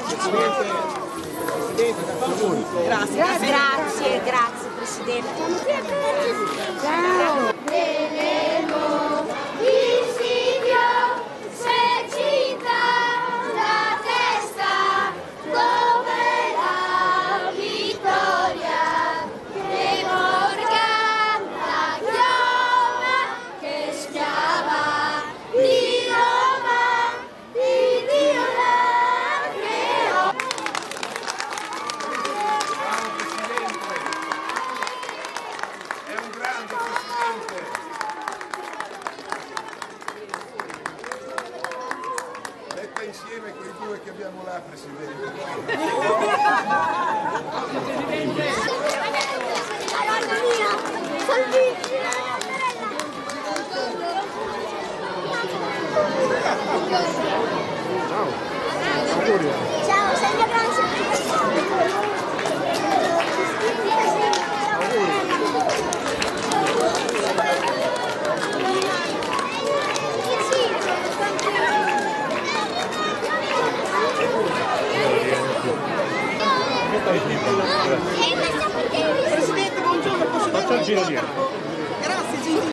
Grazie Presidente. Ciao. Metta insieme quei due che abbiamo là, Presidente. Ciao, sei mia grande. Presidente, buongiorno, posso fare un giro dietro?